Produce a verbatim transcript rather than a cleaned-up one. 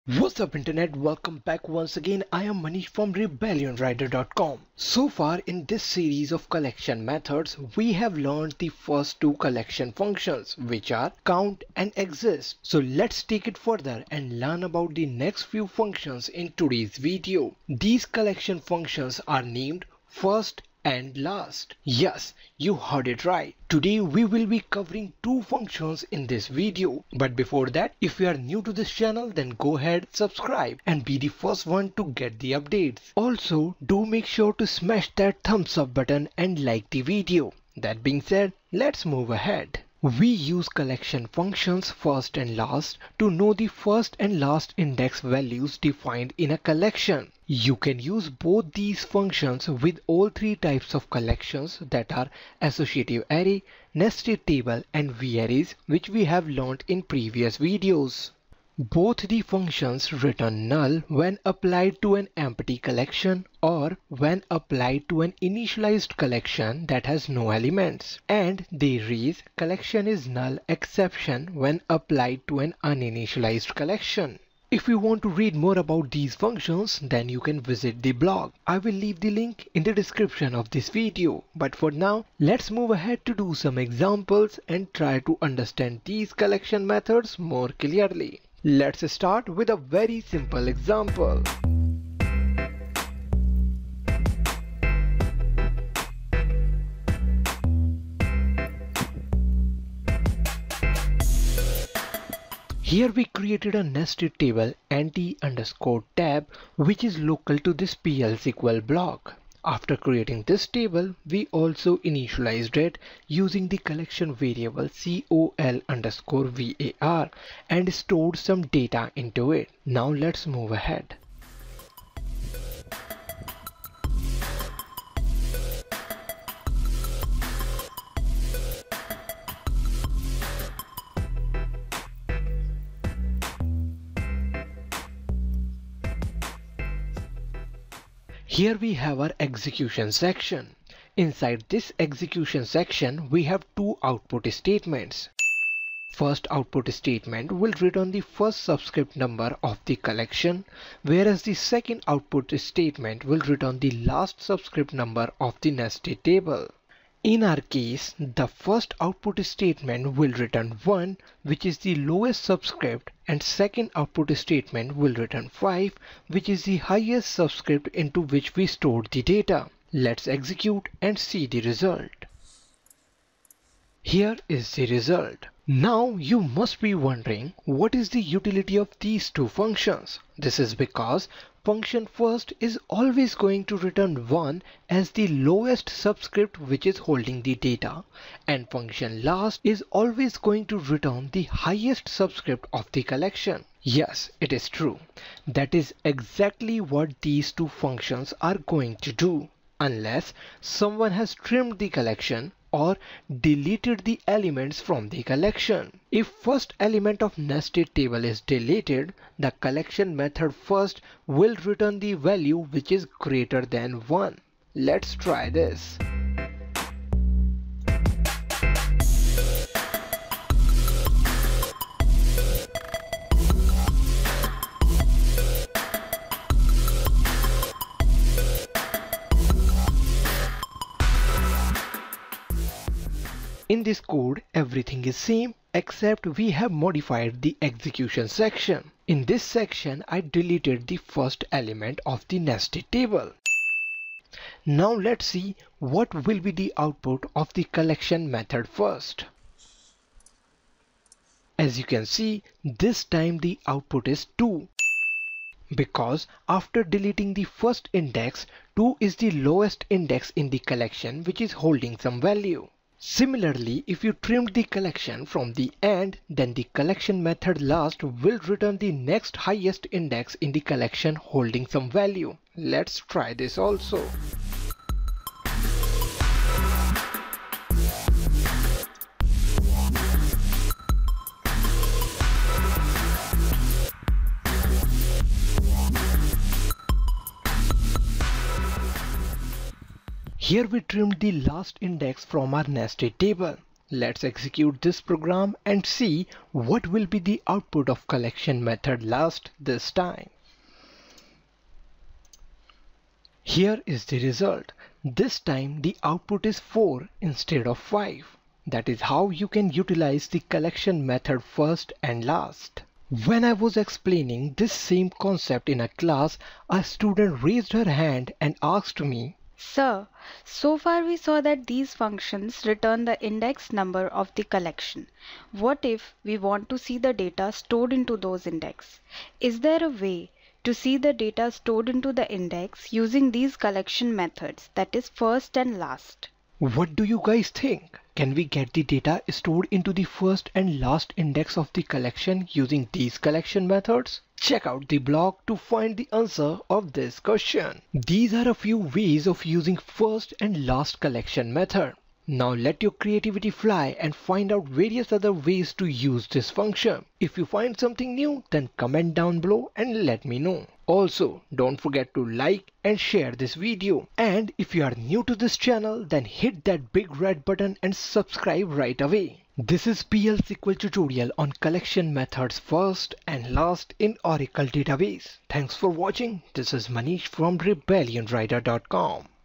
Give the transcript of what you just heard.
What's up internet, welcome back once again. I am Manish from rebellion rider dot com. So far in this series of collection methods, we have learned the first two collection functions, which are count and exist. So let's take it further and learn about the next few functions in today's video. These collection functions are named first and last. Yes, you heard it right. Today we will be covering two functions in this video. But before that, if you are new to this channel, then go ahead, subscribe and be the first one to get the updates. Also, do make sure to smash that thumbs up button and like the video. That being said, let's move ahead. We use collection functions first and last to know the first and last index values defined in a collection. You can use both these functions with all three types of collections, that are associative array, nested table and v-arrays, which we have learned in previous videos. Both the functions return null when applied to an empty collection or when applied to an initialized collection that has no elements, and they raise collection is null exception when applied to an uninitialized collection. If you want to read more about these functions, then you can visit the blog. I will leave the link in the description of this video. But for now, let's move ahead to do some examples and try to understand these collection methods more clearly. Let's start with a very simple example. Here we created a nested table anti underscore tab, which is local to this P L S Q L block. After creating this table, we also initialized it using the collection variable col underscore var and stored some data into it. Now let's move ahead. Here we have our execution section. Inside this execution section, we have two output statements. First output statement will return the first subscript number of the collection, whereas the second output statement will return the last subscript number of the nested table. In our case, the first output statement will return one, which is the lowest subscript, and second output statement will return five, which is the highest subscript into which we stored the data. Let's execute and see the result. Here is the result. Now you must be wondering, what is the utility of these two functions? This is because function first is always going to return one as the lowest subscript which is holding the data, and function last is always going to return the highest subscript of the collection. Yes, it is true. That is exactly what these two functions are going to do, unless someone has trimmed the collection or deleted the elements from the collection. If first element of nested table is deleted, the collection method first will return the value which is greater than one. Let's try this. In this code, everything is same except we have modified the execution section. In this section, I deleted the first element of the nested table. Now let's see what will be the output of the collection method first. As you can see, this time the output is two. Because after deleting the first index, two is the lowest index in the collection which is holding some value. Similarly, if you trimmed the collection from the end, then the collection method last will return the next highest index in the collection holding some value. Let's try this also. Here we trimmed the last index from our nested table. Let's execute this program and see what will be the output of collection method last this time. Here is the result. This time the output is four instead of five. That is how you can utilize the collection method first and last. When I was explaining this same concept in a class, a student raised her hand and asked me, "Sir, so far we saw that these functions return the index number of the collection. What if we want to see the data stored into those index? Is there a way to see the data stored into the index using these collection methods, that is first and last?" What do you guys think? Can we get the data stored into the first and last index of the collection using these collection methods? Check out the blog to find the answer of this question. These are a few ways of using first and last collection method. Now let your creativity fly and find out various other ways to use this function. If you find something new, then comment down below and let me know. Also, don't forget to like and share this video. And if you are new to this channel, then hit that big red button and subscribe right away. This is P L S Q L tutorial on collection methods first and last in Oracle database. Thanks for watching. This is Manish from rebellion writer dot com.